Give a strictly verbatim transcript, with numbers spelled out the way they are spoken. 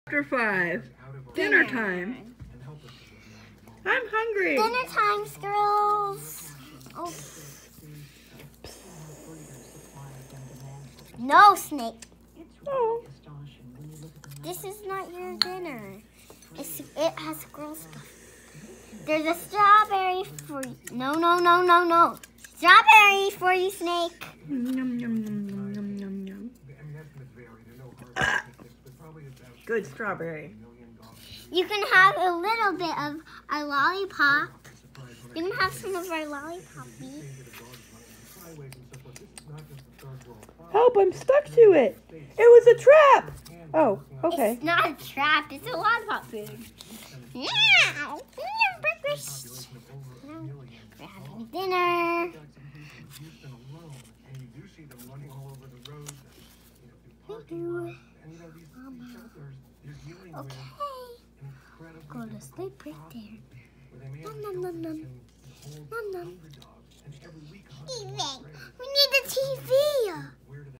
Chapter five. Dinner time. I'm hungry. Dinner time, squirrels. Oh. No, Snake. Oh. This is not your dinner. It's, it has squirrel stuff. There's a strawberry for you. No, no, no, no, no. Strawberry for you, Snake. Yum, yum, yum, yum, yum, yum, yum. Ah. Good strawberry. You can have a little bit of our lollipop. You can have some of our lollipop. Help, I'm stuck to it. It was a trap. Oh, okay. It's not a trap. It's a lollipop food. Yeah. Breakfast. We're having dinner. Thank you. Mama. Okay. Go to sleep right there. Nom nom nom nom. Nom nom.